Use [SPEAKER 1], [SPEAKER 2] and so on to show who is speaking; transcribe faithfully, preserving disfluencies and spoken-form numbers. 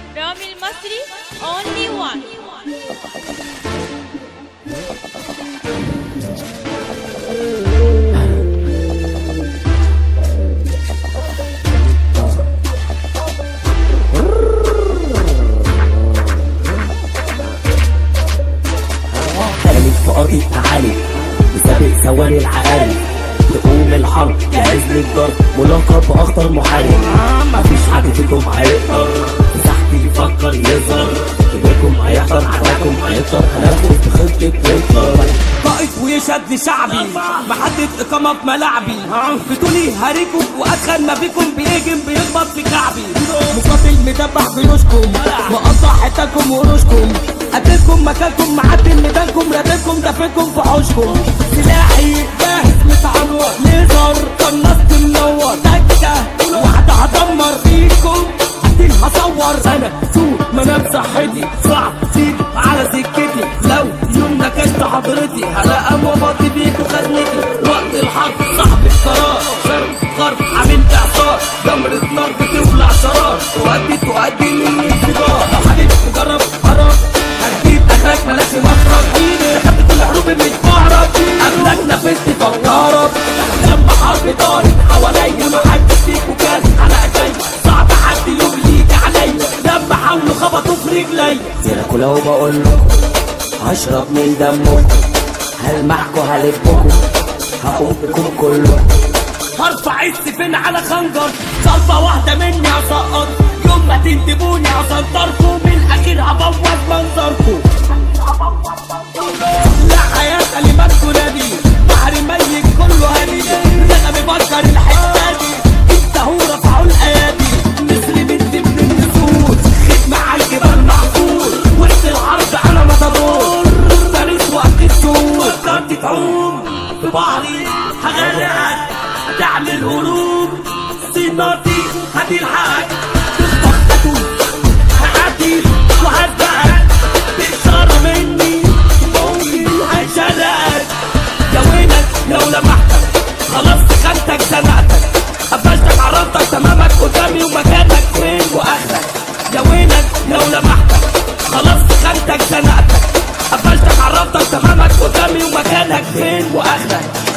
[SPEAKER 1] رامي المصري only one.
[SPEAKER 2] خليك في قضية تعالي بسابق ثواني العقارب تقوم الحرب جاهز للضرب ملقب بأخطر محارب. مفيش حد فيكم هيقدر مساحتي يفكر يظهر كبيركم هيحضر عداكم هيكتر هناخد بخطة ويكتر.
[SPEAKER 3] قائد ويشد شعبي محدد إقامة في ملاعبي بتقولي هاريكم وأدخل ما بيكم بيهجم بيخبط في كعبي. مقاتل مدبح جيوشكم وقطع حتاكم وقروشكم قتلكم مكانكم معدل ميدانكم راتبكم دفنكم في حوشكم. سلاحي جاهز متعور ليزر قناص منور تكة واحدة هدمر فيكم هديل هصور. أنا سوق منام صحتي صعب سيدي على سكتي لو يوم نكشت حضرتي هلاقى مباطي بيكوا خزنتي. وقت الحرب صاحب القرار شرق غرب عملت اعصار جمرة نار بتولع شرار تؤدي تؤدي من الانفجار. لو حبيت تجرب قرار هتجيب اخرك ملاش مخرج دخلت كل حروب مش بعرف قبلك نفست فكرت لما حرب دارت حواليا محدش فيكوا كان على ايديا صعب حد يوم يجي عليا لما حاولوا خبطوا في رجليا.
[SPEAKER 2] سيركوا لو بقولكوا هشرب من دمكم هلمحكوا هلبكوا هقوم بكم كلكم.
[SPEAKER 3] هرفع السفين على خنجر صلبة واحدة مني هسقط يوم ما تندبوني هسنطركوا من الأخير هبوظ منظركوا. لا حياة كلماتكوا نادي بحر ميت كله هادي أنا بفكر الحتة دي انت هو رفعوا الأيادي مصر بنت من النسور خدمة على الجبال محفور وسط الحرب أنا مطابور تاريخ وقت السور فكرت تعوم في بحري هغرقك هتعمل هروب صيناتي هتلحقك تخطف هتوب هعدي وهسبقك بإشارة مني ممكن هيشرقك. يا ويلك لو لمحتك خلاص خدتك زنقتك قفشتك عرفتك تمامك قدامي ومكانك فين واخرك. يا ويلك لو لمحتك خلاص خدتك زنقتك قفشتك عرفتك تمامك قدامي ومكانك فين واخرك.